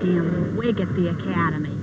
damn wig at the academy.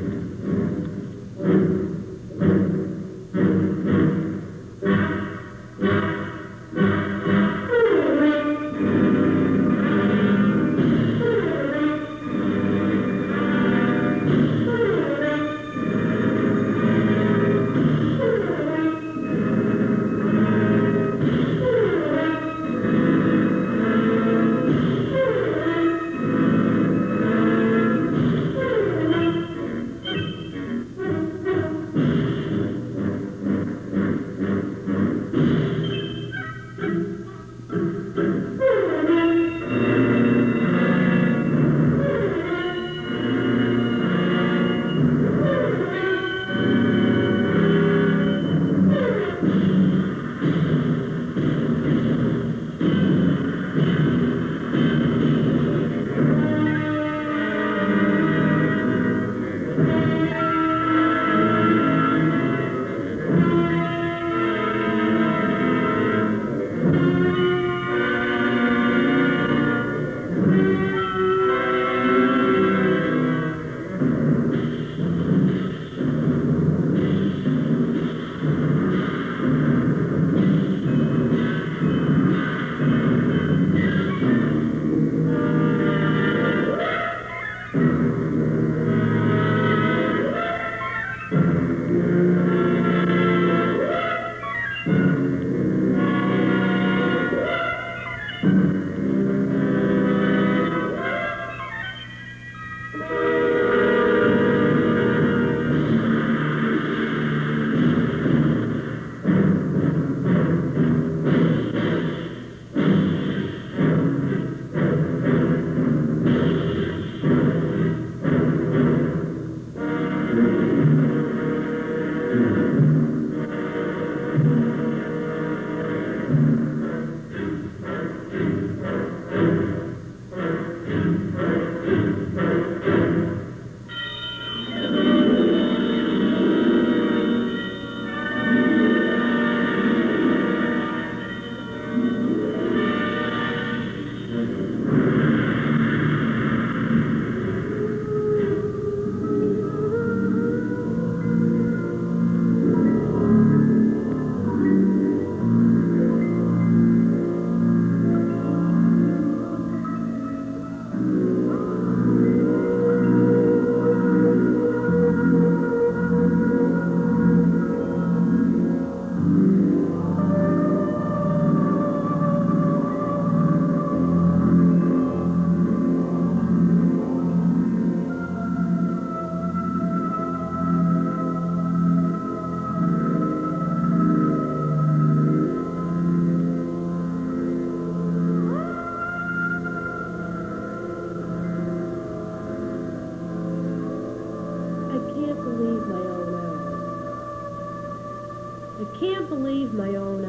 Can't believe my own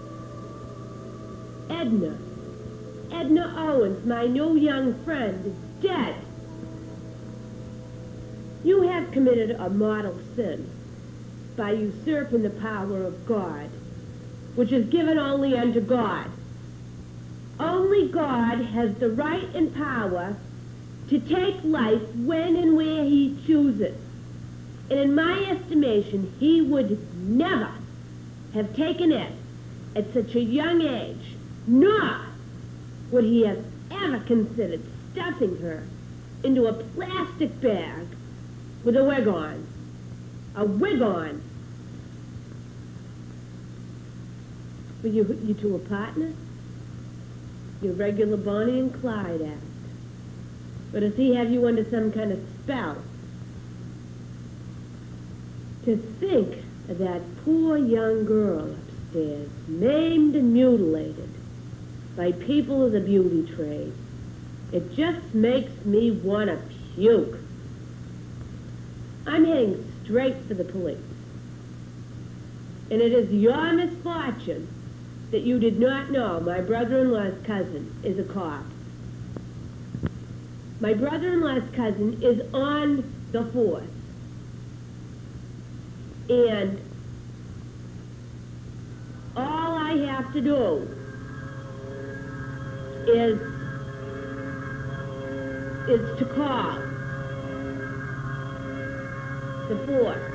eyes. Edna Owens, my new young friend, is dead. You have committed a mortal sin by usurping the power of God, which is given only unto God. Only God has the right and power to take life when and where he chooses. And in my estimation, he would never have taken it at such a young age, nor would he have ever considered stuffing her into a plastic bag with a wig on. A wig on. Were you two a partner? Your regular Bonnie and Clyde act. Or does he have you under some kind of spell? To think of that poor young girl upstairs, maimed and mutilated by people of the beauty trade. It just makes me want to puke. I'm heading straight for the police. And it is your misfortune that you did not know my brother-in-law's cousin is a cop. My brother-in-law's cousin is on the force. And all I have to do is to call the Force.